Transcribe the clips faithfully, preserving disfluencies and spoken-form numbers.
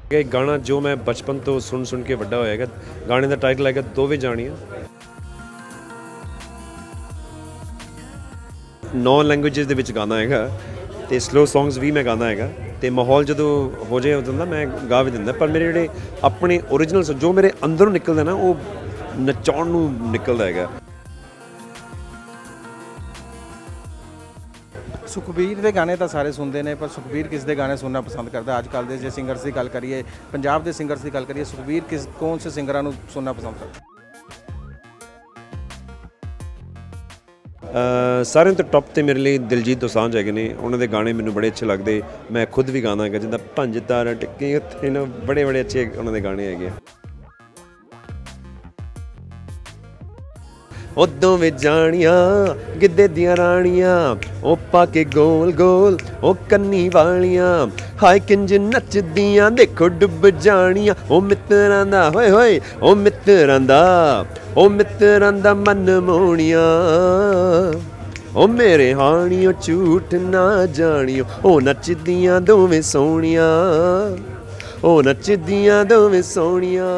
एक गाना जो मैं बचपन तो सुन सुन के ਵੱਡਾ ਹੋਇਆ ਹੈਗਾ। ਗਾਣੇ ਦਾ ਟਾਈਟਲ ਹੈਗਾ ਦੋਵੇਂ ਜਾਣੀਆਂ। ਨੌ ਲੈਂਗੁਏਜਸ ਦੇ ਵਿੱਚ ਗਾਣਾ ਹੈਗਾ ਤੇ ਸਲੋ ਸੌਂਗਸ ਵੀ ਮੈਂ ਗਾਣਾ ਹੈਗਾ ਤੇ ਮਾਹੌਲ ਜਦੋਂ ਹੋ ਜਾਏ ਉਦੋਂ ਦਾ ਮੈਂ ਗਾ ਵੀ ਦਿੰਦਾ। ਪਰ ਮੇਰੇ ਜਿਹੜੇ ਆਪਣੇ ਓਰੀਜਨਲ ਜੋ ਮੇਰੇ ਅੰਦਰੋਂ ਨਿਕਲਦਾ ਨਾ ਉਹ ਨਚਾਉਣ ਨੂੰ ਨਿਕਲਦਾ ਹੈਗਾ। ਸੁਖਬੀਰ ਦੇ ਗਾਣੇ ਤਾਂ ਸਾਰੇ ਸੁਣਦੇ ਨੇ, ਪਰ ਸੁਖਬੀਰ ਕਿਸ ਦੇ ਗਾਣੇ ਸੁਣਨਾ ਪਸੰਦ ਕਰਦਾ? ਅੱਜ ਕੱਲ੍ਹ ਦੇ ਜੇ ਸਿੰਗਰਸ ਦੀ ਗੱਲ ਕਰੀਏ, ਪੰਜਾਬ ਦੇ ਸਿੰਗਰਸ ਦੀ ਗੱਲ ਕਰੀਏ, ਸੁਖਬੀਰ ਕਿਸ ਕੌਣ ਸੇ ਸਿੰਗਰਾਂ ਨੂੰ ਸੁਣਨਾ ਪਸੰਦ ਕਰਦਾ? ਸਾਰਿਆਂ ਤੋਂ ਟੌਪ 'ਤੇ ਮੇਰੇ ਲਈ ਦਿਲਜੀਤ ਦੋਸਾਂਝ ਹੈਗੇ ਨੇ। ਉਹਨਾਂ ਦੇ ਗਾਣੇ ਮੈਨੂੰ ਬੜੇ ਅੱਛੇ ਲੱਗਦੇ। ਮੈਂ ਖੁਦ ਵੀ ਗਾਣਾ ਹੈਗਾ ਜਿੱਦਾਂ ਪੰਜ ਤਾਰਾ ਟਿੱਕੇ ਉੱਥੇ ਨਾ, ਬੜੇ ਬੜੇ ਅੱਛੇ ਉਹਨਾਂ ਦੇ ਗਾਣੇ ਹੈਗੇ। ਉਹ ਦੋਵੇਂ ਜਾਣੀਆਂ ਗਿੱਧੇ ਦੀਆਂ ਰਾਣੀਆਂ, ਉਹ ਪਾ ਕੇ ਗੋਲ ਗੋਲ ਉਹ ਕੰਨੀ ਵਾਲੀਆਂ, ਹਾਏ ਕਿੰਜ ਨੱਚਦੀਆਂ ਦੇਖੋ ਡੁੱਬ ਜਾਣੀਆਂ। ਉਹ ਮਿੱਤਰਾਂ ਦਾ ਹੋਏ ਹੋਏ ਉਹ ਮਿੱਤਰਾਂ ਦਾ ਉਹ ਮਿੱਤਰਾਂ ਦਾ ਮਨ ਮੋਹਣੀਆਂ, ਉਹ ਮੇਰੇ ਹਾਣੀਓ ਝੂਠ ਨਾ ਜਾਣੀਓ। ਉਹ ਨੱਚਦੀਆਂ ਦੋਵੇਂ ਸੋਹਣੀਆਂ, ਉਹ ਨੱਚਦੀਆਂ ਦੋਵੇਂ ਸੋਹਣੀਆਂ।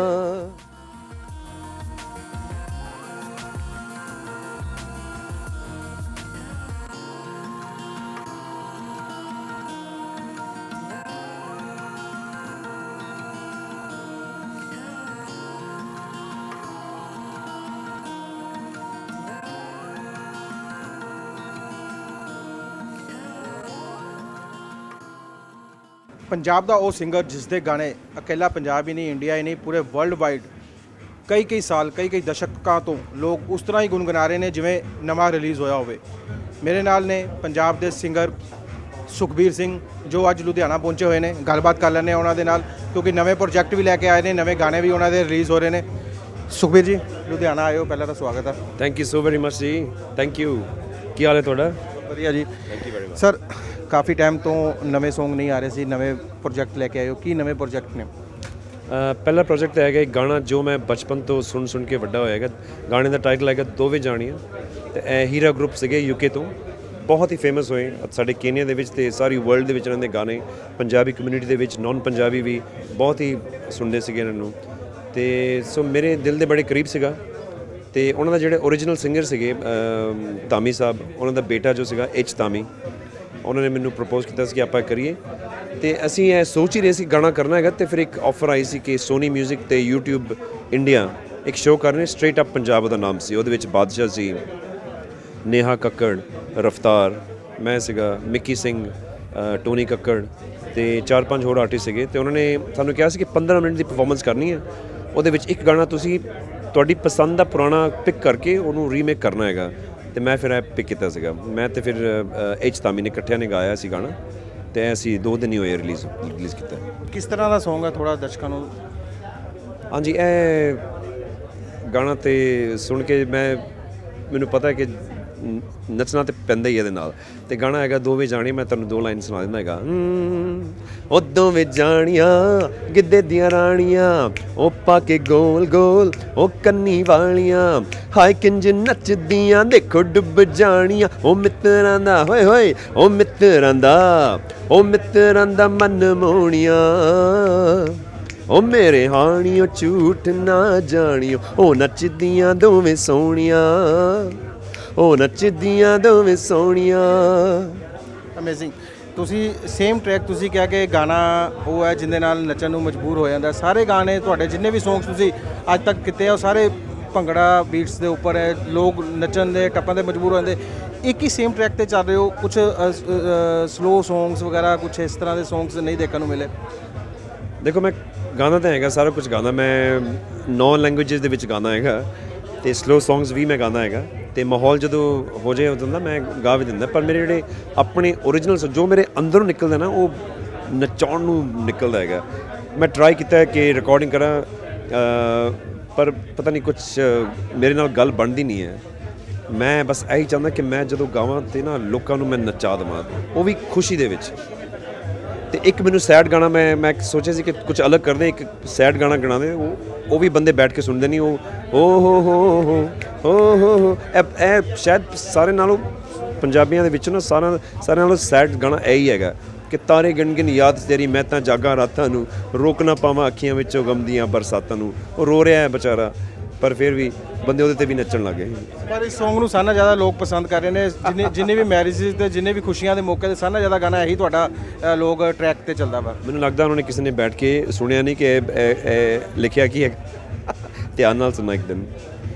ਪੰਜਾਬ ਦਾ ਉਹ ਸਿੰਗਰ ਜਿਸ ਦੇ ਗਾਣੇ ਇਕੱਲਾ ਪੰਜਾਬ ਹੀ ਨਹੀਂ, ਇੰਡੀਆ ਹੀ ਨਹੀਂ, ਪੂਰੇ ਵਰਲਡ ਵਾਈਡ ਕਈ ਕਈ ਸਾਲ ਕਈ ਕਈ ਦਸ਼ਕਾਂ ਤੋਂ ਲੋਕ ਉਸ ਤਰ੍ਹਾਂ ਹੀ ਗੁਣਗੁਣਾ ਰਹੇ ਨੇ ਜਿਵੇਂ ਨਵਾਂ ਰਿਲੀਜ਼ ਹੋਇਆ ਹੋਵੇ। ਮੇਰੇ ਨਾਲ ਨੇ ਪੰਜਾਬ ਦੇ ਸਿੰਗਰ ਸੁਖਬੀਰ ਸਿੰਘ ਜੋ ਅੱਜ ਲੁਧਿਆਣਾ ਪਹੁੰਚੇ ਹੋਏ ਨੇ। ਗੱਲਬਾਤ ਕਰ ਲੈਂਦੇ ਹਾਂ ਉਹਨਾਂ ਦੇ ਨਾਲ, ਕਿਉਂਕਿ ਨਵੇਂ ਪ੍ਰੋਜੈਕਟ ਵੀ ਲੈ ਕੇ ਆਏ ਨੇ, ਨਵੇਂ ਗਾਣੇ ਵੀ ਉਹਨਾਂ ਦੇ ਰਿਲੀਜ਼ ਹੋ ਰਹੇ ਨੇ। ਸੁਖਬੀਰ ਜੀ, ਲੁਧਿਆਣਾ ਆਏ ਹੋ, ਪਹਿਲਾਂ ਤਾਂ ਸਵਾਗਤ ਹੈ। Thank you so very much ਜੀ। Thank you. ਕੀ ਹਾਲ ਹੈ ਤੁਹਾਡਾ? ਵਧੀਆ ਜੀ। Thank you very much. Sir, ਕਾਫੀ ਟਾਈਮ ਤੋਂ ਨਵੇਂ ਸੌਂਗ ਨਹੀਂ ਆ ਰਹੇ ਸੀ, ਨਵੇਂ ਪ੍ਰੋਜੈਕਟ ਲੈ ਕੇ ਆਏ ਹੋ, ਕੀ ਨਵੇਂ ਪ੍ਰੋਜੈਕਟ ਨੇ? ਪਹਿਲਾ ਪ੍ਰੋਜੈਕਟ ਹੈਗਾ ਇੱਕ ਗਾਣਾ ਜੋ ਮੈਂ ਬਚਪਨ ਤੋਂ ਸੁਣ ਸੁਣ ਕੇ ਵੱਡਾ ਹੋਇਆ ਹੈਗਾ। ਗਾਣੇ ਦਾ ਟਾਈਟਲ ਹੈਗਾ ਦੋਵੇਂ ਜਾਣੀਆਂ ਤੇ ਇਹ ਹੀਰਾ ਗਰੁੱਪ ਸੀਗੇ ਯੂਕੇ ਤੋਂ, ਬਹੁਤ ਹੀ ਫੇਮਸ ਹੋਏ ਸਾਡੇ ਕੇਨੀਆ ਦੇ ਵਿੱਚ ਤੇ ਸਾਰੀ ਵਰਲਡ ਦੇ ਵਿੱਚ। ਇਹਨਾਂ ਦੇ ਗਾਣੇ ਪੰਜਾਬੀ ਕਮਿਊਨਿਟੀ ਦੇ ਵਿੱਚ, ਨੌਨ ਪੰਜਾਬੀ ਵੀ ਬਹੁਤ ਹੀ ਸੁਣਦੇ ਸੀਗੇ ਇਹਨਾਂ ਨੂੰ। ਤੇ ਸੋ ਮੇਰੇ ਦਿਲ ਦੇ ਬੜੇ ਕਰੀਬ ਸੀਗਾ। ਤੇ ਉਹਨਾਂ ਦਾ ਜਿਹੜੇ ਓਰੀਜਨਲ ਸਿੰਗਰ ਸੀਗੇ ਧਾਮੀ ਸਾਹਿਬ, ਉਹਨਾਂ ਦਾ ਬੇਟਾ ਜੋ ਸੀਗਾ ਐਚ ਧਾਮੀ, ਉਹਨਾਂ ਨੇ ਮੈਨੂੰ ਪ੍ਰਪੋਜ਼ ਕੀਤਾ ਸੀ ਕਿ ਆਪਾਂ ਕਰੀਏ। ਤੇ ਅਸੀਂ ਇਹ ਸੋਚ ਹੀ ਰਹੇ ਸੀ ਗਾਣਾ ਕਰਨਾ ਹੈਗਾ। ਤੇ ਫਿਰ ਇੱਕ ਆਫਰ ਆਈ ਸੀ ਕਿ ਸੋਨੀ ਮਿਊਜ਼ਿਕ ਤੇ ਯੂਟਿਊਬ ਇੰਡੀਆ ਇੱਕ ਸ਼ੋਅ ਕਰਨੇ, ਸਟ੍ਰੇਟ ਅਪ ਪੰਜਾਬ ਉਹਦਾ ਨਾਮ ਸੀ। ਉਹਦੇ ਵਿੱਚ ਬਾਦਸ਼ਾਹ ਸੀ, ਨੇਹਾ ਕੱਕੜ, ਰਫਤਾਰ, ਮੈਂ ਸੀਗਾ, ਮਿੱਕੀ ਸਿੰਘ, ਟੋਨੀ ਕੱਕੜ ਤੇ ਚਾਰ ਪੰਜ ਹੋਰ ਆਰਟਿਸਟ ਸੀਗੇ। ਤੇ ਉਹਨਾਂ ਨੇ ਸਾਨੂੰ ਕਿਹਾ ਸੀ ਕਿ ਪੰਦਰਾਂ ਮਿੰਟ ਦੀ ਪਰਫਾਰਮੈਂਸ ਕਰਨੀ ਹੈ, ਉਹਦੇ ਵਿੱਚ ਇੱਕ ਗਾਣਾ ਤੁਸੀਂ ਤੁਹਾਡੀ ਪਸੰਦ ਦਾ ਪੁਰਾਣਾ ਪਿਕ ਕਰਕੇ ਉਹਨੂੰ ਰੀਮੇਕ ਕਰਨਾ ਹੈਗਾ। ਤੇ ਮੈਂ ਫਿਰ ਇਹ ਪਿਕ ਕੀਤਾ ਸੀਗਾ। ਮੈਂ ਤੇ ਫਿਰ ਐਚ ਧਾਮੀ ਨੇ ਇਕੱਠਿਆਂ ਨੇ ਗਾਇਆ ਸੀ ਗਾਣਾ ਤੇ ਅਸੀਂ ਦੋ ਦਿਨ ਹੀ ਹੋਏ ਰਿਲੀਜ਼ ਰਿਲੀਜ਼ ਕੀਤਾ। ਕਿਸ ਤਰ੍ਹਾਂ ਦਾ ਸੌਂਗ ਹੈ, ਥੋੜ੍ਹਾ ਦਰਸ਼ਕਾਂ ਨੂੰ? ਹਾਂਜੀ, ਇਹ ਗਾਣਾ ਤੇ ਸੁਣ ਕੇ ਮੈਂ ਮੈਨੂੰ ਪਤਾ ਕਿ ਨੱਚਣਾ ਤੇ ਪੈਂਦਾ ਹੀ ਇਹਦੇ ਨਾਲ। ਤੇ ਗਾਣਾ ਹੈਗਾ ਦੋਵੇਂ ਜਾਣੀਆਂ। ਮੈਂ ਤੁਹਾਨੂੰ ਦੋ ਲਾਈਨ ਸੁਣਾ ਦਿੰਦਾ ਹੈਗਾ। ਉਹ ਦੋਵੇਂ ਜਾਣੀਆਂ ਗਿੱਧੇ ਦੀਆਂ ਰਾਣੀਆਂ, ਉਹ ਪਾ ਕੇ ਗੋਲ ਗੋਲ ਉਹ ਕੰਨੀ ਵਾਲੀਆਂ, ਹਾਏ ਕਿੰਜ ਨੱਚਦੀਆਂ ਦੇਖੋ ਡੁੱਬ ਜਾਣੀਆਂ। ਉਹ ਮਿੱਤਰਾਂ ਦਾ ਹੋਏ ਹੋਏ ਉਹ ਮਿੱਤਰਾਂ ਦਾ ਉਹ ਮਿੱਤਰਾਂ ਦਾ ਮਨ ਮੋਹਣੀਆਂ, ਉਹ ਮੇਰੇ ਹਾਣੀਓ ਝੂਠ ਨਾ ਜਾਣੀਓ। ਉਹ ਨੱਚਦੀਆਂ ਦੋਵੇਂ ਸੋਹਣੀਆਂ, ਉਹ ਨੱਚਦੀਆਂ ਦੋਵੇਂ ਸੋਹਣੀਆਂ। ਅਮੇਜ਼ਿੰਗ। ਤੁਸੀਂ ਸੇਮ ਟਰੈਕ ਤੁਸੀਂ ਕਿਹਾ ਕਿ ਗਾਣਾ ਉਹ ਹੈ ਜਿਹਦੇ ਨਾਲ ਨੱਚਣ ਨੂੰ ਮਜਬੂਰ ਹੋ ਜਾਂਦਾ। ਸਾਰੇ ਗਾਣੇ ਤੁਹਾਡੇ ਜਿੰਨੇ ਵੀ ਸੌਂਗਸ ਤੁਸੀਂ ਅੱਜ ਤੱਕ ਕੀਤੇ ਆ ਉਹ ਸਾਰੇ ਭੰਗੜਾ ਬੀਟਸ ਦੇ ਉੱਪਰ ਹੈ, ਲੋਕ ਨੱਚਣ ਦੇ ਟੱਪਣ ਦੇ ਮਜਬੂਰ ਹੋ ਜਾਂਦੇ। ਇੱਕ ਹੀ ਸੇਮ ਟਰੈਕ 'ਤੇ ਚੱਲ ਰਹੇ ਹੋ, ਕੁਛ ਸਲੋ ਸੌਂਗਸ ਵਗੈਰਾ ਕੁਛ ਇਸ ਤਰ੍ਹਾਂ ਦੇ ਸੌਂਗਸ ਨਹੀਂ ਦੇਖਣ ਨੂੰ ਮਿਲੇ? ਦੇਖੋ, ਮੈਂ ਗਾਣਾ ਤਾਂ ਹੈਗਾ ਸਾਰਾ ਕੁਝ ਗਾਣਾ, ਮੈਂ ਨੌ ਲੈਂਗੁਏਜਸ ਦੇ ਵਿੱਚ ਗਾਣਾ ਹੈਗਾ ਤੇ ਸਲੋ ਸੌਂਗਸ ਵੀ ਮੈਂ ਗਾਣਾ ਹੈਗਾ। ਤੇ ਮਾਹੌਲ ਜਦੋਂ ਹੋ ਜਾਏ ਉਦੋਂ ਦਾ ਮੈਂ ਗਾ ਵੀ ਦਿੰਦਾ। ਪਰ ਮੇਰੇ ਜਿਹੜੇ ਆਪਣੇ ਓਰੀਜਨਲ ਜੋ ਮੇਰੇ ਅੰਦਰੋਂ ਨਿਕਲਦਾ ਨਾ ਉਹ ਨਚਾਉਣ ਨੂੰ ਨਿਕਲਦਾ ਹੈਗਾ। ਮੈਂ ਟਰਾਈ ਕੀਤਾ ਕਿ ਰਿਕਾਰਡਿੰਗ ਕਰਾਂ, ਪਰ ਪਤਾ ਨਹੀਂ ਕੁਛ ਮੇਰੇ ਨਾਲ ਗੱਲ ਬਣਦੀ ਨਹੀਂ ਹੈ। ਮੈਂ ਬਸ ਇਹੀ ਚਾਹੁੰਦਾ ਕਿ ਮੈਂ ਜਦੋਂ ਗਾਵਾਂ ਤੇ ਨਾ ਲੋਕਾਂ ਨੂੰ ਮੈਂ ਨਚਾ ਦੇਵਾਂ, ਉਹ ਵੀ ਖੁਸ਼ੀ ਦੇ ਵਿੱਚ। ਤੇ ਇੱਕ ਮੈਨੂੰ ਸੈਡ ਗਾਣਾ ਮੈਂ ਮੈਂ ਸੋਚਿਆ ਸੀ ਕਿ ਕੁਝ ਅਲੱਗ ਕਰਦੇ, ਇੱਕ ਸੈਡ ਗਾਣਾ ਗਾਉਂਦੇ ਉਹ ਉਹ ਵੀ ਬੰਦੇ ਬੈਠ ਕੇ ਸੁਣਦੇ ਨਹੀਂ। ਉਹ ਓ ਹੋ ਹੋ ਹੋ ਹੋ ਹੋ ਹੋ ਇਹ ਸ਼ਾਇਦ ਸਾਰੇ ਨਾਲੋਂ ਪੰਜਾਬੀਆਂ ਦੇ ਵਿੱਚ ਨਾ ਸਾਰਾ ਸਾਰਿਆਂ ਨਾਲੋਂ ਸੈਡ ਗਾਣਾ ਇਹ ਹੀ ਹੈਗਾ ਕਿ ਤਾਰੇ ਗਿਣ ਗਿਣ ਯਾਦ ਤੇਰੀ ਮੈਂ ਤਾਂ ਜਾਗਾ ਰਾਤਾਂ ਨੂੰ ਰੋਕ ਨਾ ਪਾਵਾਂ ਅੱਖੀਆਂ ਵਿੱਚੋਂ ਗਮ ਦੀਆਂ ਬਰਸਾਤਾਂ ਨੂੰ। ਉਹ ਰੋ ਰਿਹਾ ਹੈ ਵਿਚਾਰਾ ਪਰ ਫਿਰ ਵੀ ਬੰਦੇ ਉਹਦੇ ਤੇ ਵੀ ਨੱਚਣ ਲੱਗੇ। ਪਰ ਇਸ ਸੌਂਗ ਨੂੰ ਸਾਰਿਆਂ ਨਾਲੋਂ ਜ਼ਿਆਦਾ ਲੋਕ ਪਸੰਦ ਕਰ ਰਹੇ ਨੇ, ਜਿੰਨੇ ਜਿੰਨੇ ਵੀ ਮੈਰਿਜਸ ਤੇ ਜਿੰਨੇ ਵੀ ਖੁਸ਼ੀਆਂ ਦੇ ਮੌਕੇ ਤੇ ਸਾਰਿਆਂ ਨਾਲੋਂ ਜ਼ਿਆਦਾ ਗਾਣਾ ਇਹੀ ਤੁਹਾਡਾ ਅ, ਲੋਕ ਟਰੈਕ ਤੇ ਚੱਲਦਾ ਵਾ। ਮੈਨੂੰ ਲੱਗਦਾ ਉਹਨਾਂ ਨੇ ਕਿਸੇ ਨੇ ਬੈਠ ਕੇ ਸੁਣਿਆ ਨਹੀਂ ਕਿ ਇਹ- ਇਹ ਇਹ ਲਿਖਿਆ ਕੀ ਹੈ, ਧਿਆਨ ਨਾਲ ਸੁਣਨਾ ਇੱਕ ਦਿਨ।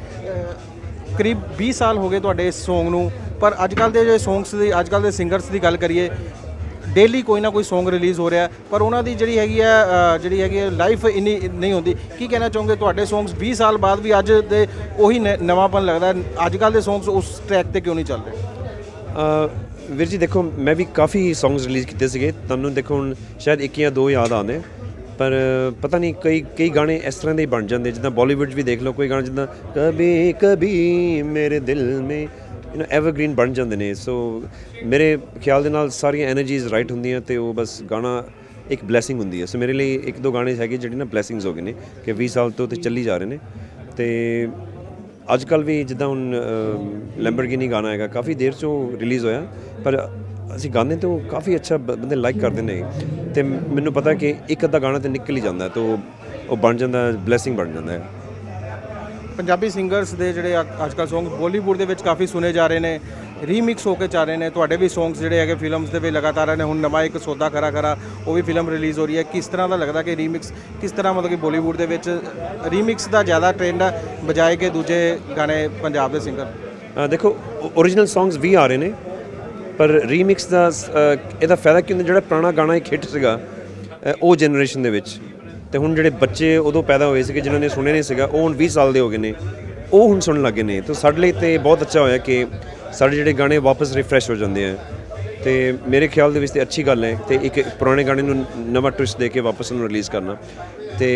ਕਰੀਬ ਵੀਹ ਸਾਲ ਹੋ ਗਏ ਤੁਹਾਡੇ ਇਸ ਸੌਂਗ ਨੂੰ, ਪਰ ਅੱਜ ਕੱਲ੍ਹ ਦੇ ਜਿਹੜੇ ਸੌਂਗਸ ਦੀ ਅੱਜ ਕੱਲ੍ਹ ਦੇ ਸਿੰਗਰਸ ਦੀ ਗੱਲ ਕਰੀਏ, ਡੇਲੀ ਕੋਈ ਨਾ ਕੋਈ ਸੌਂਗ ਰਿਲੀਜ਼ ਹੋ ਰਿਹਾ, ਪਰ ਉਹਨਾਂ ਦੀ ਜਿਹੜੀ ਹੈਗੀ ਹੈ ਅ, ਜਿਹੜੀ ਹੈਗੀ ਹੈ ਲਾਈਫ ਇੰਨੀ ਨਹੀਂ ਹੁੰਦੀ। ਕੀ ਕਹਿਣਾ ਚਾਹੋਗੇ ਤੁਹਾਡੇ ਸੌਂਗਸ ਵੀਹ ਸਾਲ ਬਾਅਦ ਵੀ ਅੱਜ ਦੇ ਉਹੀ ਨ- ਨਵਾਂਪਨ ਲੱਗਦਾ, ਅੱਜ ਕੱਲ੍ਹ ਦੇ ਸੌਂਗਸ ਉਸ ਟਰੈਕ ਤੇ ਕਿਉਂ ਨਹੀਂ ਚੱਲ ਰਹੇ? ਅ, ਵੀਰ ਜੀ ਦੇਖੋ ਮੈਂ ਵੀ ਕਾਫੀ ਸੌਂਗਸ ਰਿਲੀਜ਼ ਕੀਤੇ ਸੀਗੇ, ਤੁਹਾਨੂੰ ਦੇਖੋ ਹੁਣ ਸ਼ਾਇਦ ਇੱਕ ਜਾਂ ਦੋ ਯਾਦ ਆਉਂਦੇ, ਪਰ ਪਤਾ ਨਹੀਂ ਕਈ ਕਈ ਗਾਣੇ ਇਸ ਤਰ੍ਹਾਂ ਦੇ ਹੀ ਬਣ ਜਾਂਦੇ, ਜਿੱਦਾਂ ਬਾਲੀਵੁੱਡ 'ਚ ਵੀ ਦੇਖ ਲਓ ਕੋਈ ਗਾਣਾ ਜਿੱਦਾਂ ਕਭੀ ਕਭੀ ਮੇਰੇ ਦਿਲ ਮੇ ਯੂ ਨੋ ਐਵਰਗ੍ਰੀਨ ਬਣ ਜਾਂਦੇ ਨੇ। ਸੋ ਮੇਰੇ ਖਿਆਲ ਦੇ ਨਾਲ ਸਾਰੀਆਂ ਐਨਰਜੀਜ਼ ਰਾਈਟ ਹੁੰਦੀਆਂ ਅਤੇ ਉਹ ਬਸ ਗਾਣਾ ਇੱਕ ਬਲੈਸਿੰਗ ਹੁੰਦੀ ਹੈ। ਸੋ ਮੇਰੇ ਲਈ ਇੱਕ ਦੋ ਗਾਣੇ ਹੈਗੇ ਜਿਹੜੇ ਨਾ ਬਲੈਸਿੰਗਸ ਹੋ ਗਏ ਨੇ ਕਿ ਵੀਹ ਸਾਲ ਤੋਂ ਤੇ ਚੱਲੀ ਜਾ ਰਹੇ ਨੇ। ਅਤੇ ਅੱਜ ਕੱਲ੍ਹ ਵੀ ਜਿੱਦਾਂ ਹੁਣ ਲੈਂਬਰਗਿਨੀ ਗਾਣਾ ਹੈਗਾ ਕਾਫੀ ਦੇਰ 'ਚੋਂ ਰਿਲੀਜ਼ ਹੋਇਆ, ਪਰ ਅਸੀਂ ਗਾਣੇ ਤੋਂ ਕਾਫੀ ਅੱਛਾ ਬ- ਬੰਦੇ ਲਾਈਕ ਕਰਦੇ ਨੇ ਅਤੇ ਮੈਨੂੰ ਪਤਾ ਕਿ ਇੱਕ ਅੱਧਾ ਗਾਣਾ ਤਾਂ ਨਿਕਲ ਹੀ ਜਾਂਦਾ, ਤਾਂ ਉਹ ਉਹ ਬਣ ਜਾਂਦਾ, ਬਲੈਸਿੰਗ ਬਣ ਜਾਂਦਾ ਹੈ। ਪੰਜਾਬੀ ਸਿੰਗਰਸ ਦੇ ਜਿਹੜੇ ਅੱਜ- ਅੱਜ ਕੱਲ੍ਹ ਸੌਂਗ ਬਾਲੀਵੁੱਡ ਦੇ ਵਿੱਚ ਕਾਫੀ ਸੁਣੇ ਜਾ ਰਹੇ ਨੇ, ਰੀਮਿਕਸ ਹੋ ਕੇ ਚੱਲ ਰਹੇ ਨੇ। ਤੁਹਾਡੇ ਵੀ ਸੌਂਗਸ ਜਿਹੜੇ ਹੈਗੇ ਫਿਲਮਸ ਦੇ ਵਿੱਚ ਲਗਾਤਾਰ ਨੇ, ਹੁਣ ਨਵਾਂ ਇੱਕ ਸੌਦਾ ਖਰਾ ਖਰਾ ਉਹ ਵੀ ਫਿਲਮ ਰਿਲੀਜ਼ ਹੋ ਰਹੀ ਹੈ। ਕਿਸ ਤਰ੍ਹਾਂ ਦਾ ਲੱਗਦਾ ਕਿ ਰੀਮਿਕਸ ਕਿਸ ਤਰ੍ਹਾਂ ਮਤਲਬ ਕਿ ਬਾਲੀਵੁੱਡ ਦੇ ਵਿੱਚ ਰੀਮਿਕਸ ਦਾ ਜ਼ਿਆਦਾ ਟ੍ਰੈਂਡ ਹੈ ਬਜਾਏ ਕਿ ਦੂਜੇ ਗਾਣੇ ਪੰਜਾਬ ਦੇ ਸਿੰਗਰ? ਅ, ਦੇਖੋ ਓਰੀਜਨਲ ਸੌਂਗਸ ਵੀ ਆ ਰਹੇ ਨੇ, ਪਰ ਰੀਮਿਕਸ ਦਾ ਅ, ਇਹਦਾ ਫਾਇਦਾ ਕੀ ਹੁੰਦਾ, ਜਿਹੜਾ ਪੁਰਾਣਾ ਗਾਣਾ ਇੱਕ ਹਿੱਟ ਸੀਗਾ ਅ, ਉਹ ਜਨਰੇਸ਼ਨ ਦੇ ਵਿੱਚ, ਅਤੇ ਹੁਣ ਜਿਹੜੇ ਬੱਚੇ ਉਦੋਂ ਪੈਦਾ ਹੋਏ ਸੀਗੇ ਜਿਨ੍ਹਾਂ ਨੇ ਸੁਣਿਆ ਨਹੀਂ ਸੀਗਾ, ਉਹ ਹੁਣ ਵੀਹ ਸਾਲ ਦੇ ਹੋ ਗਏ ਨੇ, ਉਹ ਹੁਣ ਸੁਣਨ ਲੱਗੇ ਨੇ। ਤਾਂ ਸਾਡੇ ਲਈ ਤਾਂ ਬਹੁਤ ਅੱਛਾ ਹੋਇਆ ਕਿ ਸਾਡੇ ਜਿਹੜੇ ਗਾਣੇ ਵਾਪਸ ਰਿਫਰੈਸ਼ ਹੋ ਜਾਂਦੇ ਆ, ਅਤੇ ਮੇਰੇ ਖਿਆਲ ਦੇ ਵਿੱਚ ਤਾਂ ਅੱਛੀ ਗੱਲ ਹੈ। ਅਤੇ ਇੱਕ ਪੁਰਾਣੇ ਗਾਣੇ ਨੂੰ ਨਵਾਂ ਟਵਿਸਟ ਦੇ ਕੇ ਵਾਪਸ ਉਹਨੂੰ ਰਿਲੀਜ਼ ਕਰਨਾ, ਅਤੇ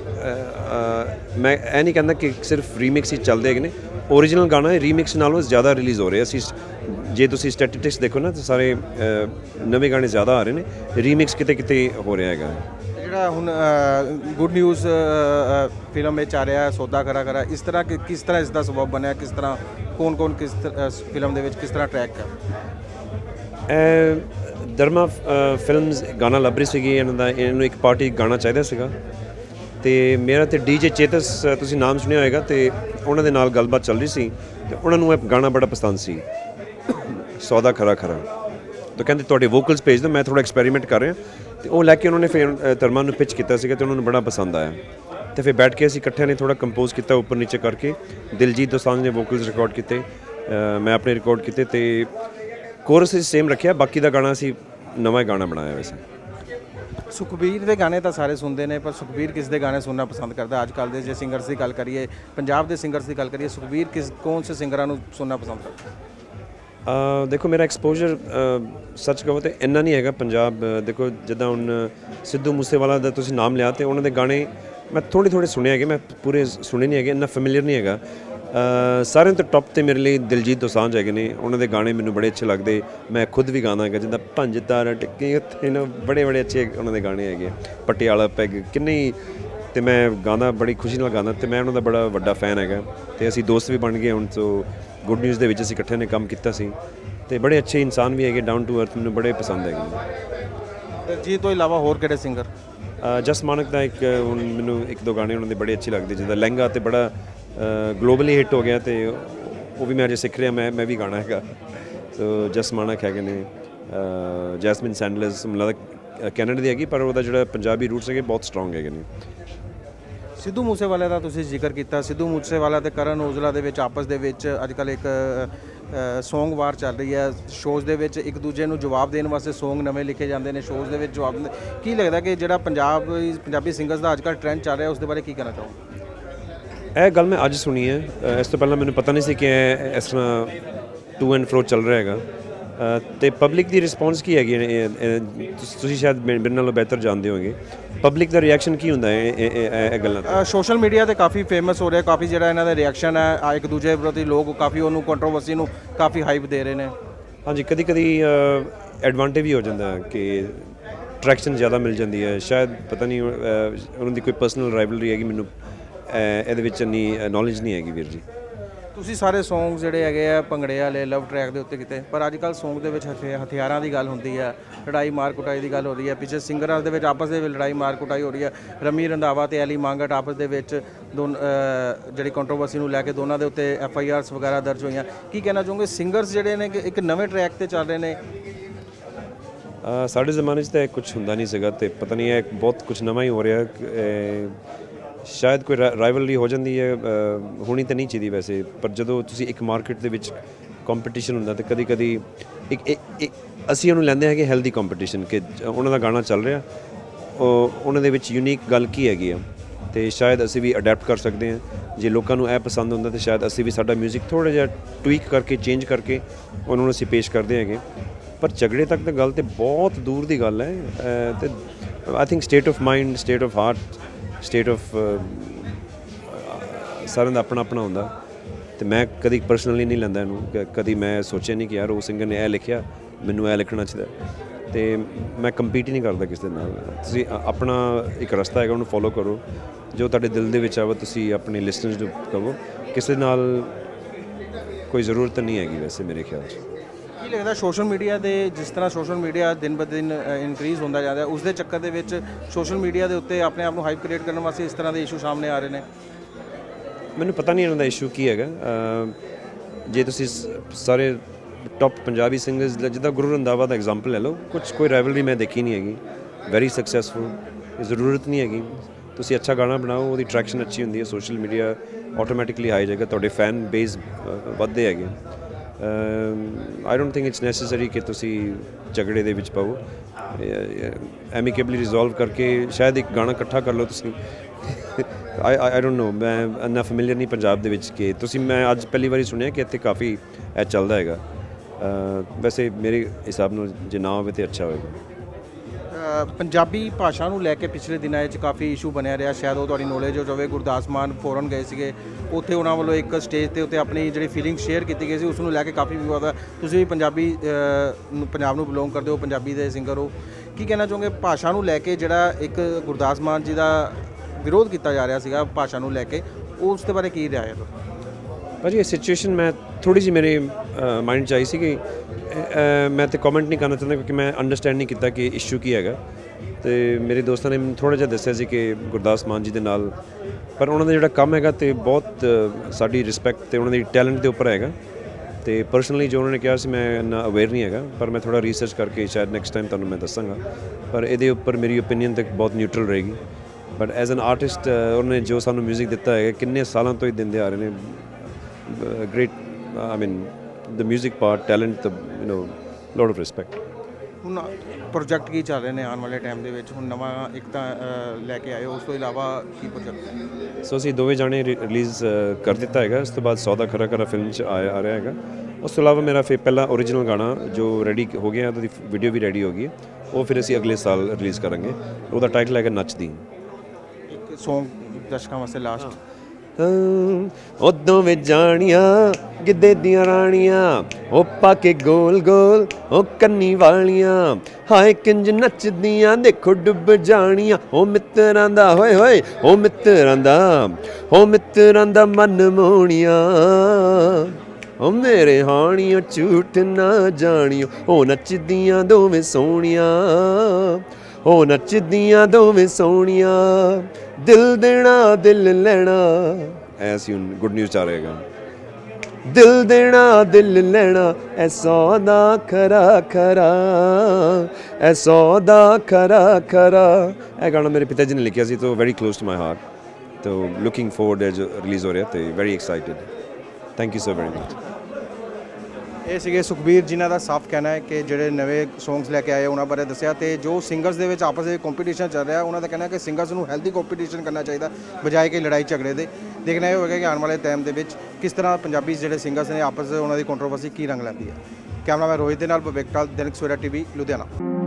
ਮੈਂ ਇਹ ਨਹੀਂ ਕਹਿੰਦਾ ਕਿ ਸਿਰਫ ਰੀਮਿਕਸ ਹੀ ਚੱਲਦੇ ਹੈਗੇ ਨੇ, ਓਰੀਜਨਲ ਗਾਣਾ ਰੀਮਿਕਸ ਨਾਲੋਂ ਜ਼ਿਆਦਾ ਰਿਲੀਜ਼ ਹੋ ਰਹੇ। ਅਸੀਂ ਜੇ ਤੁਸੀਂ ਸਟੈਟਿਸਟਿਕਸ ਦੇਖੋ ਨਾ ਤਾਂ ਸਾਰੇ ਅ, ਨਵੇਂ ਗਾਣੇ ਜ਼ਿਆਦਾ ਆ ਰਹੇ ਨੇ, ਰੀਮਿਕਸ ਕਿਤੇ ਕਿਤੇ ਹੋ ਰਿਹਾ ਹੈਗਾ। ਜਿਹੜਾ ਹੁਣ ਗੁੱਡ ਨਿਊਜ਼ ਫਿਲਮ ਵਿੱਚ ਆ ਰਿਹਾ ਸੌਦਾ ਖਰਾ ਖਰਾ, ਇਸ ਤਰ੍ਹਾਂ ਕਿ ਕਿਸ ਤਰ੍ਹਾਂ ਇਸ ਦਾ ਸਬਬ ਬਣਿਆ, ਕਿਸ ਤਰ੍ਹਾਂ ਕੌਣ ਕੌਣ ਕਿਸ ਫਿਲਮ ਦੇ ਵਿੱਚ ਕਿਸ ਤਰ੍ਹਾਂ ਟਰੈਕ ਹੈ? ਇਹ ਦਰਮਾ ਫਿਲਮਸ ਗਾਣਾ ਲੱਭ ਰਹੀ ਸੀਗੀ ਇਹਨਾਂ ਦਾ, ਇਹਨੂੰ ਇੱਕ ਪਾਰਟੀ ਗਾਣਾ ਚਾਹੀਦਾ ਸੀਗਾ, ਅਤੇ ਮੇਰਾ ਤੇ ਡੀ ਜੇ ਚੇਤਸ ਤੁਸੀਂ ਨਾਮ ਸੁਣਿਆ ਹੋਏਗਾ, ਅਤੇ ਉਹਨਾਂ ਦੇ ਨਾਲ ਗੱਲਬਾਤ ਚੱਲ ਰਹੀ ਸੀ, ਅਤੇ ਉਹਨਾਂ ਨੂੰ ਇਹ ਗਾਣਾ ਬੜਾ ਪਸੰਦ ਸੀ ਸੌਦਾ ਖਰਾ ਖਰਾ। ਤਾਂ ਕਹਿੰਦੇ ਤੁਹਾਡੇ ਵੋਕਲਸ ਭੇਜ ਦਿਓ, ਮੈਂ ਥੋੜ੍ਹਾ ਐਕਸਪੈਰੀਮੈਂਟ ਕਰ ਰਿਹਾ, ਅਤੇ ਉਹ ਲੈ ਕੇ ਉਹਨਾਂ ਨੇ ਫਿਰ ਧਰਮਾ ਨੂੰ ਪਿਚ ਕੀਤਾ ਸੀਗਾ, ਅਤੇ ਉਹਨਾਂ ਨੂੰ ਬੜਾ ਪਸੰਦ ਆਇਆ। ਅਤੇ ਫਿਰ ਬੈਠ ਕੇ ਅਸੀਂ ਇਕੱਠਿਆਂ ਨੇ ਥੋੜ੍ਹਾ ਕੰਪੋਜ਼ ਕੀਤਾ ਉੱਪਰ ਨੀਚੇ ਕਰਕੇ, ਦਿਲਜੀਤ ਦੋਸਾਂਝ ਨੇ ਵੋਕਲਸ ਰਿਕਾਰਡ ਕੀਤੇ, ਮੈਂ ਆਪਣੇ ਰਿਕਾਰਡ ਕੀਤੇ, ਅਤੇ ਕੋਰਸ ਅਸੀਂ ਸੇਮ ਰੱਖਿਆ, ਬਾਕੀ ਦਾ ਗਾਣਾ ਅਸੀਂ ਨਵਾਂ ਗਾਣਾ ਬਣਾਇਆ ਵੈਸੇ। ਸੁਖਬੀਰ ਦੇ ਗਾਣੇ ਤਾਂ ਸਾਰੇ ਸੁਣਦੇ ਨੇ, ਪਰ ਸੁਖਬੀਰ ਕਿਸ ਦੇ ਗਾਣੇ ਸੁਣਨਾ ਪਸੰਦ ਕਰਦਾ? ਅੱਜ ਕੱਲ੍ਹ ਦੇ ਜੇ ਸਿੰਗਰਸ ਦੀ ਗੱਲ ਕਰੀਏ, ਪੰਜਾਬ ਦੇ ਸਿੰਗਰਸ ਦੀ ਗੱਲ ਕਰੀਏ, ਸੁਖਬੀਰ ਕਿਸ ਕੌਣ ਸੇ ਸਿੰਗਰਾਂ ਨੂੰ ਸੁਣਨਾ ਪਸੰਦ ਕਰਦਾ? ਅ, ਦੇਖੋ ਮੇਰਾ ਐਕਸਪੋਜਰ ਸੱਚ ਕਹੋ ਤਾਂ ਇੰਨਾ ਨਹੀਂ ਹੈਗਾ ਪੰਜਾਬ। ਅ, ਦੇਖੋ ਜਿੱਦਾਂ ਹੁਣ ਸਿੱਧੂ ਮੂਸੇਵਾਲਾ ਦਾ ਤੁਸੀਂ ਨਾਮ ਲਿਆ, ਅਤੇ ਉਹਨਾਂ ਦੇ ਗਾਣੇ ਮੈਂ ਥੋੜ੍ਹੇ ਥੋੜ੍ਹੇ ਸੁਣੇ ਹੈਗੇ, ਮੈਂ ਪੂਰੇ ਸੁਣੇ ਨਹੀਂ ਹੈਗੇ, ਇੰਨਾ ਫੈਮਿਲੀਅਰ ਨਹੀਂ ਹੈਗਾ। ਅ, ਸਾਰਿਆਂ ਤੋਂ ਟੌਪ 'ਤੇ ਮੇਰੇ ਲਈ ਦਿਲਜੀਤ ਦੋਸਾਂਝ ਹੈਗੇ ਨੇ, ਉਹਨਾਂ ਦੇ ਗਾਣੇ ਮੈਨੂੰ ਬੜੇ ਅੱਛੇ ਲੱਗਦੇ, ਮੈਂ ਖੁਦ ਵੀ ਗਾਉਂਦਾ ਹੈਗਾ, ਜਿੱਦਾਂ ਪੰਜ ਤਾਰਾ ਟਿੱਕੇ ਉੱਥੇ ਨਾ, ਬੜੇ ਬੜੇ ਅੱਛੇ ਉਹਨਾਂ ਦੇ ਗਾਣੇ ਹੈਗੇ, ਪਟਿਆਲਾ ਪੈਗ ਕਿੰਨੇ ਹੀ, ਅਤੇ ਮੈਂ ਗਾਉਂਦਾ ਬੜੀ ਖੁਸ਼ੀ ਨਾਲ ਗਾਉਂਦਾ, ਅਤੇ ਮੈਂ ਉਹਨਾਂ ਦਾ ਬੜਾ ਵੱਡਾ ਫੈਨ ਹੈਗਾ, ਅਤੇ ਅਸੀਂ ਦੋਸਤ ਵੀ ਬਣ ਗਏ ਹੁਣ। ਸੋ ਗੁੱਡ ਨਿਊਜ਼ ਦੇ ਵਿੱਚ ਅਸੀਂ ਇਕੱਠੇ ਨੇ ਕੰਮ ਕੀਤਾ ਸੀ, ਅਤੇ ਬੜੇ ਅੱਛੇ ਇਨਸਾਨ ਵੀ ਹੈਗੇ, ਡਾਊਨ ਟੂ ਅਰਥ, ਮੈਨੂੰ ਬੜੇ ਪਸੰਦ ਹੈਗੇ। ਜੀ ਤੋਂ ਇਲਾਵਾ ਹੋਰ ਕਿਹੜੇ ਸਿੰਗਰ? ਜਸ ਮਾਨਕ ਦਾ ਇੱਕ ਹੁਣ ਮੈਨੂੰ ਇੱਕ ਦੋ ਗਾਣੇ ਉਹਨਾਂ ਦੇ ਬੜੇ ਅੱਛੇ ਲੱਗਦੇ, ਜਿੱਦਾਂ ਲਹਿੰਗਾ, ਅਤੇ ਬੜਾ ਗਲੋਬਲੀ ਹਿੱਟ ਹੋ ਗਿਆ, ਅਤੇ ਉਹ ਵੀ ਮੈਂ ਅਜੇ ਸਿੱਖ ਰਿਹਾ, ਮੈਂ ਮੈਂ ਵੀ ਗਾਣਾ ਹੈਗਾ। ਸੋ ਜਸ ਮਾਨਕ ਹੈਗੇ ਨੇ, ਜੈਸਮਿਨ ਸੈਂਡਲਸ ਮੈਨੂੰ ਲੱਗਦਾ ਕੈਨੇਡਾ ਦੀ ਹੈਗੀ, ਪਰ ਉਹਦਾ ਜਿਹੜਾ ਪੰਜਾਬੀ ਰੂਟਸ ਹੈਗੇ ਬਹੁਤ ਸਟਰੋਂਗ ਹੈਗੇ ਨੇ। ਸਿੱਧੂ ਮੂਸੇਵਾਲੇ ਦਾ ਤੁਸੀਂ ਜ਼ਿਕਰ ਕੀਤਾ, ਸਿੱਧੂ ਮੂਸੇਵਾਲਾ ਤੇ ਕਰਨ ਔਜਲਾ ਦੇ ਵਿੱਚ ਆਪਸ ਦੇ ਵਿੱਚ ਅੱਜ ਕੱਲ੍ਹ ਇੱਕ ਸੌਂਗ ਵਾਰ ਚੱਲ ਰਹੀ ਹੈ, ਸ਼ੋਜ਼ ਦੇ ਵਿੱਚ ਇੱਕ ਦੂਜੇ ਨੂੰ ਜਵਾਬ ਦੇਣ ਵਾਸਤੇ ਸੌਂਗ ਨਵੇਂ ਲਿਖੇ ਜਾਂਦੇ ਨੇ, ਸ਼ੋਜ਼ ਦੇ ਵਿੱਚ ਜਵਾਬ ਦਿੰਦੇ। ਕੀ ਲੱਗਦਾ ਕਿ ਜਿਹੜਾ ਪੰਜਾਬ ਪੰਜਾਬੀ ਸਿੰਗਰਸ ਦਾ ਅੱਜ ਕੱਲ੍ਹ ਟ੍ਰੈਂਡ ਚੱਲ ਰਿਹਾ, ਉਸ ਦੇ ਬਾਰੇ ਕੀ ਕਹਿਣਾ ਚਾਹੋਗੇ? ਇਹ ਗੱਲ ਮੈਂ ਅੱਜ ਸੁਣੀ ਹੈ, ਇਸ ਤੋਂ ਪਹਿਲਾਂ ਮੈਨੂੰ ਪਤਾ ਨਹੀਂ ਸੀ ਕਿ ਇਹ ਇਸ ਤਰ੍ਹਾਂ ਟੂ ਐਂਡ ਫਰੋ ਚੱਲ ਰਿਹਾ ਹੈਗਾ, ਅਤੇ ਪਬਲਿਕ ਦੀ ਰਿਸਪੌਂਸ ਕੀ ਹੈਗੀ? ਤੁਸੀਂ ਸ਼ਾਇਦ ਮੇਰੇ ਨਾਲੋਂ ਬਿਹਤਰ ਜਾਣਦੇ ਹੋਗੇ, ਪਬਲਿਕ ਦਾ ਰਿਐਕਸ਼ਨ ਕੀ ਹੁੰਦਾ ਹੈ ਇਹ ਗੱਲਾਂ? ਸੋਸ਼ਲ ਮੀਡੀਆ 'ਤੇ ਕਾਫੀ ਫੇਮਸ ਹੋ ਰਿਹਾ, ਕਾਫੀ ਜਿਹੜਾ ਇਹਨਾਂ ਦਾ ਰਿਐਕਸ਼ਨ ਹੈ ਇੱਕ ਦੂਜੇ ਪ੍ਰਤੀ, ਲੋਕ ਕਾਫੀ ਉਹਨੂੰ ਕੰਟਰੋਵਰਸੀ ਨੂੰ ਕਾਫੀ ਹਾਈਪ ਦੇ ਰਹੇ ਨੇ। ਹਾਂਜੀ, ਕਦੀ ਕਦੀ ਐਡਵਾਂਟੇਜ ਵੀ ਹੋ ਜਾਂਦਾ ਕਿ ਟਰੈਕਸ਼ਨ ਜ਼ਿਆਦਾ ਮਿਲ ਜਾਂਦੀ ਹੈ, ਸ਼ਾਇਦ ਪਤਾ ਨਹੀਂ ਉਹਨਾਂ ਦੀ ਕੋਈ ਪਰਸਨਲ ਰਾਈਵਲਰੀ ਹੈਗੀ, ਮੈਨੂੰ ਇਹਦੇ ਵਿੱਚ ਇੰਨੀ ਨੌਲੇਜ ਨਹੀਂ ਹੈਗੀ ਵੀਰ ਜੀ। ਤੁਸੀਂ ਸਾਰੇ ਸੌਂਗ ਜਿਹੜੇ ਹੈਗੇ ਆ ਭੰਗੜੇ ਵਾਲੇ ਲਵ ਟਰੈਕ ਦੇ ਉੱਤੇ ਕੀਤੇ, ਪਰ ਅੱਜ ਕੱਲ੍ਹ ਸੌਂਗ ਦੇ ਵਿੱਚ ਹਥਿ- ਹਥਿਆਰਾਂ ਦੀ ਗੱਲ ਹੁੰਦੀ ਹੈ, ਲੜਾਈ ਮਾਰ ਕੁਟਾਈ ਦੀ ਗੱਲ ਹੋ ਰਹੀ ਹੈ, ਪਿੱਛੇ ਸਿੰਗਰਾਂ ਦੇ ਵਿੱਚ ਆਪਸ ਦੇ ਵਿੱਚ ਲੜਾਈ ਮਾਰ ਕੁਟਾਈ ਹੋ ਰਹੀ ਹੈ, ਰਮੀ ਰੰਧਾਵਾ ਤੇ ਐਲੀ ਮੰਗਟ ਆਪਸ ਦੇ ਵਿੱਚ ਦੋਨ ਅ, ਜਿਹੜੀ ਕੰਟਰੋਵਰਸੀ ਨੂੰ ਲੈ ਕੇ ਦੋਨਾਂ ਦੇ ਉੱਤੇ ਐਫ ਆਈ ਆਰਸ ਵਗੈਰਾ ਦਰਜ ਹੋਈਆਂ। ਕੀ ਕਹਿਣਾ ਚਾਹੋਗੇ ਸਿੰਗਰਸ ਜਿਹੜੇ ਨੇ ਕਿ ਇੱਕ ਨਵੇਂ ਟਰੈਕ ਤੇ ਚੱਲ ਰਹੇ ਨੇ? ਅ, ਸਾਡੇ ਜ਼ਮਾਨੇ 'ਚ ਤਾਂ ਕੁਝ ਹੁੰਦਾ ਨਹੀਂ ਸੀਗਾ ਤੇ ਪਤਾ ਨਹੀਂ ਹੈ ਬਹੁਤ ਕੁਝ ਨਵਾਂ ਹੀ ਹੋ ਰਿਹਾ। ਅ, ਸ਼ਾਇਦ ਕੋਈ ਰਾਈਵਲਰੀ ਹੋ ਜਾਂਦੀ ਹੈ, ਅ, ਹੋਣੀ ਤਾਂ ਨਹੀਂ ਚਾਹੀਦੀ ਵੈਸੇ, ਪਰ ਜਦੋਂ ਤੁਸੀਂ ਇੱਕ ਮਾਰਕੀਟ ਦੇ ਵਿੱਚ ਕੰਪੀਟੀਸ਼ਨ ਹੁੰਦਾ ਤੇ ਕਦੀ ਕਦੀ ਇੱਕ ਇੱਕ- ਇੱਕ- ਅਸੀਂ ਉਹਨੂੰ ਲੈਂਦੇ ਹਾਂ ਕਿ ਹੈਲਦੀ ਕੰਪੀਟੀਸ਼ਨ, ਕਿ ਉਹਨਾਂ ਦਾ ਗਾਣਾ ਚੱਲ ਰਿਹਾ, ਉਹ ਉਹਨਾਂ ਦੇ ਵਿੱਚ ਯੂਨੀਕ ਗੱਲ ਕੀ ਹੈਗੀ ਆ ਤੇ ਸ਼ਾਇਦ ਅਸੀਂ ਵੀ ਅਡੈਪਟ ਕਰ ਸਕਦੇ ਹਾਂ। ਜੇ ਲੋਕਾਂ ਨੂੰ ਇਹ ਪਸੰਦ ਹੁੰਦਾ ਤੇ ਸ਼ਾਇਦ ਅਸੀਂ ਵੀ ਸਾਡਾ ਮਿਊਜ਼ਿਕ ਥੋੜ੍ਹਾ ਜਿਹਾ ਟਵੀਕ ਕਰਕੇ ਚੇਂਜ ਕਰਕੇ ਉਹਨਾਂ ਨੂੰ ਅਸੀਂ ਪੇਸ਼ ਕਰਦੇ ਹੈਗੇ। ਪਰ ਝਗੜੇ ਤੱਕ ਤਾਂ ਗੱਲ ਤੇ ਬਹੁਤ ਦੂਰ ਦੀ ਗੱਲ ਹੈ। ਅ, ਤੇ I think state of mind, state of heart, state of ਸਾਰਿਆਂ ਦਾ ਆਪਣਾ ਆਪਣਾ ਹੁੰਦਾ ਤੇ ਮੈਂ ਕਦੀ ਪਰਸਨਲੀ ਨਹੀਂ ਲੈਂਦਾ ਇਹਨੂੰ। ਕ- ਕਦੀ ਮੈਂ ਸੋਚਿਆ ਨਹੀਂ ਕਿ ਯਾਰ ਉਹ ਸਿੰਗਰ ਨੇ ਇਹ ਲਿਖਿਆ, ਮੈਨੂੰ ਇਹ ਲਿਖਣਾ ਚਾਹੀਦਾ, ਤੇ ਮੈਂ ਕੰਪੀਟ ਹੀ ਨਹੀਂ ਕਰਦਾ ਕਿਸੇ ਦੇ ਨਾਲ। ਤੁਸੀਂ ਅ- ਆਪਣਾ ਇੱਕ ਰਸਤਾ ਹੈਗਾ, ਉਹਨੂੰ ਫੋਲੋ ਕਰੋ, ਜੋ ਤੁਹਾਡੇ ਦਿਲ ਦੇ ਵਿੱਚ ਆਵੇ ਤੁਸੀਂ ਆਪਣੇ ਲਿਸਨਰਸ ਨੂੰ ਕਹੋ। ਕਿਸੇ ਨਾਲ ਕੋਈ ਜ਼ਰੂਰਤ ਨਹੀਂ ਹੈਗੀ ਵੈਸੇ ਮੇਰੇ ਖਿਆਲ 'ਚ। ਕੀ ਲੱਗਦਾ ਸੋਸ਼ਲ ਮੀਡੀਆ ਦੇ, ਜਿਸ ਤਰ੍ਹਾਂ ਸੋਸ਼ਲ ਮੀਡੀਆ ਦਿਨ ਬ ਦਿਨ ਇਨਕਰੀਜ਼ ਹੁੰਦਾ ਜਾਂਦਾ ਹੈ, ਉਸ ਦੇ ਚੱਕਰ ਦੇ ਵਿੱਚ ਸੋਸ਼ਲ ਮੀਡੀਆ ਦੇ ਉੱਤੇ ਆਪਣੇ ਆਪ ਨੂੰ ਹਾਈਪ ਕ੍ਰੀਏਟ ਕਰਨ ਵਾਸਤੇ ਇਸ ਤਰ੍ਹਾਂ ਦੇ ਇਸ਼ੂ ਸਾਹਮਣੇ ਆ ਰਹੇ ਨੇ? ਮੈਨੂੰ ਪਤਾ ਨਹੀਂ ਇਹਨਾਂ ਦਾ ਇਸ਼ੂ ਕੀ ਹੈਗਾ। ਅ, ਜੇ ਤੁਸੀਂ ਸ- ਸਾਰੇ ਟੌਪ ਪੰਜਾਬੀ ਸਿੰਗਰਸ ਜਿੱਦਾਂ ਗੁਰੂ ਰੰਧਾਵਾ ਦਾ ਐਗਜ਼ਾਮਪਲ ਲੈ ਲਓ, ਕੁਝ ਕੋਈ ਰਾਈਵਲਰੀ ਮੈਂ ਦੇਖੀ ਨਹੀਂ ਹੈਗੀ, ਵੈਰੀ ਸਕਸੈਸਫੁਲ। ਜ਼ਰੂਰਤ ਨਹੀਂ ਹੈਗੀ, ਤੁਸੀਂ ਅੱਛਾ ਗਾਣਾ ਬਣਾਓ, ਉਹਦੀ ਟਰੈਕਸ਼ਨ ਅੱਛੀ ਹੁੰਦੀ ਹੈ, ਸੋਸ਼ਲ ਮੀਡੀਆ ਆਟੋਮੈਟਿਕਲੀ ਆ ਜਾਏਗਾ, ਤੁਹਾਡੇ ਫੈਨ ਬੇਸ ਵੱਧਦੇ ਹੈਗੇ। I don't think it's necessary ਕਿ ਤੁਸੀਂ ਝਗੜੇ ਦੇ ਵਿੱਚ ਪਾਓ, ਐਮੀਕੇਬਲੀ ਰਿਜ਼ੋਲਵ ਕਰਕੇ ਸ਼ਾਇਦ ਇੱਕ ਗਾਣਾ ਇਕੱਠਾ ਕਰ ਲਓ ਤੁਸੀਂ। ਆਈ ਆਈ ਡੋਂਟ ਨੋ, ਮੈਂ ਇੰਨਾ ਫੈਮਿਲੀਅਰ ਨਹੀਂ ਪੰਜਾਬ ਦੇ ਵਿੱਚ ਕਿ ਤੁਸੀਂ, ਮੈਂ ਅੱਜ ਪਹਿਲੀ ਵਾਰੀ ਸੁਣਿਆ ਕਿ ਇੱਥੇ ਕਾਫੀ ਇਹ ਚੱਲਦਾ ਹੈਗਾ। ਅ, ਵੈਸੇ ਮੇਰੇ ਹਿਸਾਬ ਨਾਲ ਜੇ ਨਾ ਹੋਵੇ ਤਾਂ ਅੱਛਾ ਹੋਵੇਗਾ। ਅ, ਪੰਜਾਬੀ ਭਾਸ਼ਾ ਨੂੰ ਲੈ ਕੇ ਪਿਛਲੇ ਦਿਨਾਂ ਵਿੱਚ ਕਾਫੀ ਇਸ਼ੂ ਬਣਿਆ ਰਿਹਾ, ਸ਼ਾਇਦ ਉਹ ਤੁਹਾਡੀ ਨੌਲੇਜ ਹੋ ਜਾਵੇ। ਗੁਰਦਾਸ ਮਾਨ ਫੋਰਨ ਗਏ ਸੀਗੇ, ਉੱਥੇ ਉਹਨਾਂ ਵੱਲੋਂ ਇੱਕ ਸਟੇਜ ਤੇ ਉੱਤੇ ਆਪਣੀ ਜਿਹੜੀ ਫੀਲਿੰਗ ਸ਼ੇਅਰ ਕੀਤੀ ਗਈ ਸੀ, ਉਸ ਨੂੰ ਲੈ ਕੇ ਕਾਫੀ ਵਿਵਾਦ ਹੈ। ਤੁਸੀਂ ਵੀ ਪੰਜਾਬੀ ਅ, ਨੂੰ- ਪੰਜਾਬ ਨੂੰ ਬਿਲੋਂਗ ਕਰਦੇ ਹੋ, ਪੰਜਾਬੀ ਦੇ ਸਿੰਗਰ ਹੋ, ਕੀ ਕਹਿਣਾ ਚਾਹੋਗੇ ਭਾਸ਼ਾ ਨੂੰ ਲੈ ਕੇ ਜਿਹੜਾ ਇੱਕ ਗੁਰਦਾਸ ਮਾਨ ਜੀ ਦਾ ਵਿਰੋਧ ਕੀਤਾ ਜਾ ਰਿਹਾ ਸੀਗਾ ਭਾਸ਼ਾ ਨੂੰ ਲੈ ਕੇ, ਉਸ ਦੇ ਬਾਰੇ ਕੀ ਰਾਏ ਹੈ ਤੁਹਾਡੀ? ਭਾਜੀ ਇਹ ਸਿਚੁਏਸ਼ਨ ਮੈਂ ਥੋੜ੍ਹੀ ਜਿਹੀ ਮੇਰੇ ਮਾਈਂਡ 'ਚ ਆਈ ਸੀ ਕਿ ਅ, ਮੈਂ ਤਾਂ ਕਮੈਂਟ ਨਹੀਂ ਕਰਨਾ ਚਾਹੁੰਦਾ ਕਿਉਂਕਿ ਮੈਂ ਅੰਡਰਸਟੈਂਡ ਨਹੀਂ ਕੀਤਾ ਕਿ ਇਸ਼ੂ ਕੀ ਹੈਗਾ। ਤੇ ਮੇਰੇ ਦੋਸਤਾਂ ਨੇ ਮੈਨੂੰ ਥੋੜ੍ਹਾ ਜਿਹਾ ਦੱਸਿਆ ਸੀ ਕਿ ਗੁਰਦਾਸ ਮਾਨ ਜੀ ਦੇ ਨਾਲ, ਪਰ ਉਹਨਾਂ ਦਾ ਜਿਹੜਾ ਕੰਮ ਹੈਗਾ ਤੇ ਬਹੁਤ ਅ, ਸਾਡੀ ਰਿਸਪੈਕਟ ਤੇ ਉਹਨਾਂ ਦੀ ਟੈਲੈਂਟ ਦੇ ਉੱਪਰ ਹੈਗਾ। ਤੇ ਪਰਸਨਲੀ ਜੋ ਉਹਨਾਂ ਨੇ ਕਿਹਾ ਸੀ ਮੈਂ ਇੰਨਾ ਅਵੇਅਰ ਨਹੀਂ ਹੈਗਾ, ਪਰ ਮੈਂ ਥੋੜ੍ਹਾ ਰਿਸਰਚ ਕਰਕੇ ਸ਼ਾਇਦ ਨੈਕਸਟ ਟਾਈਮ ਤੁਹਾਨੂੰ ਮੈਂ ਦੱਸਾਂਗਾ। ਪਰ ਇਹਦੇ ਉੱਪਰ ਮੇਰੀ ਓਪੀਨੀਅਨ ਤਾਂ ਬਹੁਤ ਨਿਊਟਰਲ ਰਹੇਗੀ। ਬਟ ਐਜ਼ ਐਨ ਆਰਟਿਸਟ ਉਹਨੇ ਜੋ ਸਾਨੂੰ ਮਿਊਜ਼ਿਕ ਦਿੱਤਾ ਹੈ, ਕਿੰਨੇ ਸਾਲਾਂ ਤੋਂ ਹੀ ਦਿੰਦੇ ਆ ਰਹੇ ਨੇ, great, I mean the music part, talent, you know, lot of respect. ਹੁਣ ਪ੍ਰੋਜੈਕਟ ਕੀ ਚੱਲ ਰਹੇ ਨੇ ਆਉਣ ਵਾਲੇ ਟਾਈਮ ਦੇ ਵਿੱਚ? ਹੁਣ ਨਵਾਂ ਇੱਕ ਤਾਂ ਅ, ਲੈ ਕੇ ਆਏ ਹੋ, ਉਸ ਤੋਂ ਇਲਾਵਾ ਕੀ ਪ੍ਰੋਜੈਕਟ? ਸੋ ਅਸੀਂ ਦੋਵੇਂ ਜਾਣੇ ਰਿਲੀਜ਼ ਕਰ ਦਿੱਤਾ ਹੈਗਾ। ਉਸ ਤੋਂ ਬਾਅਦ ਸੌਦਾ ਖਰਾ ਖਰਾ ਫਿਲਮ 'ਚ ਆਇਆ ਆ ਰਿਹਾ ਹੈਗਾ। ਉਸ ਤੋਂ ਇਲਾਵਾ ਮੇਰਾ ਫਿਰ ਪਹਿਲਾ ਓਰੀਜਨਲ ਗਾਣਾ ਜੋ ਰੈਡੀ ਹੋ ਗਿਆ, ਉਹਦੀ ਵੀਡੀਓ ਵੀ ਰੈਡੀ ਹੋ ਗਈ ਹੈ, ਉਹ ਫਿਰ ਅਸੀਂ ਅਗਲੇ ਸਾਲ ਰਿਲੀਜ਼ ਕਰਾਂਗੇ। ਉਹਦਾ ਟਾਈਟਲ ਹੈਗਾ ਨੱਚਦੀ। ਇੱਕ ਸੌਂਗ ਦਰਸ਼ਕਾਂ ਵਾਸਤੇ ਲਾਸਟ। ਉਦੋਂ ਵੇ ਜਾਣੀਆਂ ਗਿੱਧੇ ਦੀਆਂ ਰਾਣੀਆਂ, ਉਹ ਪਾ ਕੇ ਗੋਲ ਗੋਲ ਉਹ ਕੰਨੀ ਵਾਲੀਆਂ, ਹਾਏ ਕਿੰਜ ਨੱਚਦੀਆਂ ਦੇਖੋ ਡੁੱਬ ਜਾਣੀਆਂ, ਉਹ ਮਿੱਤਰਾਂ ਦਾ ਹੋਏ ਹੋਏ, ਉਹ ਮਿੱਤਰਾਂ ਦਾ, ਉਹ ਮਿੱਤਰਾਂ ਦਾ ਮਨ ਮੋਹਣੀਆਂ, ਉਹ ਮੇਰੇ ਹਾਣੀਓ ਝੂਠ ਨਾ ਜਾਣੀਓ, ਉਹ ਨੱਚਦੀਆਂ ਦੋਵੇਂ ਸੋਹਣੀਆਂ, ਉਹ ਨੱਚਦੀਆਂ ਦੋਵੇਂ ਸੋਹਣੀਆਂ, ਦਿਲ ਦੇਣਾ ਦਿਲ ਲੈਣਾ। ਐਸੀ ਹੁਣ ਗੁੱਡ ਨਿਊਜ਼ ਆ ਰਹੇਗਾ, ਦਿਲ ਦੇਣਾ ਦਿਲ ਲੈਣਾ, ਐ ਸੌਦਾ ਖਰਾ ਖਰਾ, ਐ ਸੌਦਾ ਖਰਾ ਖਰਾ। ਇਹ ਗਾਣਾ ਮੇਰੇ ਪਿਤਾ ਜੀ ਨੇ ਲਿਖਿਆ ਸੀ, ਤਾਂ very close to my heart, ਤਾਂ ਲੁਕਿੰਗ ਫੋਰਵਰਡ ਐਜ ਰਿਲੀਜ਼ ਹੋ ਰਿਹਾ ਤੇ very excited. Thank you so very much. ਇਹ ਸੀਗੇ ਸੁਖਬੀਰ, ਜਿਨ੍ਹਾਂ ਦਾ ਸਾਫ਼ ਕਹਿਣਾ ਹੈ ਕਿ ਜਿਹੜੇ ਨਵੇਂ ਸੌਂਗਸ ਲੈ ਕੇ ਆਏ ਉਹਨਾਂ ਬਾਰੇ ਦੱਸਿਆ। ਤੇ ਜੋ ਸਿੰਗਰਸ ਦੇ ਵਿੱਚ ਆਪਸ ਵਿੱਚ ਕੰਪੀਟੀਸ਼ਨ ਚੱਲ ਰਿਹਾ, ਉਹਨਾਂ ਦਾ ਕਹਿਣਾ ਹੈ ਕਿ ਸਿੰਗਰਸ ਨੂੰ ਹੈਲਦੀ ਕੰਪੀਟੀਸ਼ਨ ਕਰਨਾ ਚਾਹੀਦਾ ਬਜਾਏ ਕਿ ਲੜਾਈ ਝਗੜੇ ਦੇ। ਦੇਖਣਾ ਇਹ ਹੋਵੇਗਾ ਕਿ ਆਉਣ ਵਾਲੇ ਟਾਈਮ ਦੇ ਵਿੱਚ ਕਿਸ ਤਰ੍ਹਾਂ ਪੰਜਾਬੀ ਜਿਹੜੇ ਸਿੰਗਰਸ ਨੇ ਆਪਸ ਉਹਨਾਂ ਦੀ ਕੰਟਰੋਵਰਸੀ ਕੀ ਰੰਗ ਲੈਂਦੀ ਹੈ। ਕੈਮਰਾਮੈਨ ਰੋਹਿਤ ਦੇ ਨਾਲ ਵਿਵੇਕ ਟਾਲ, ਦੈਨਿਕ ਸਵੇਰਾ ਟੀਵੀ, ਲੁਧਿਆਣਾ।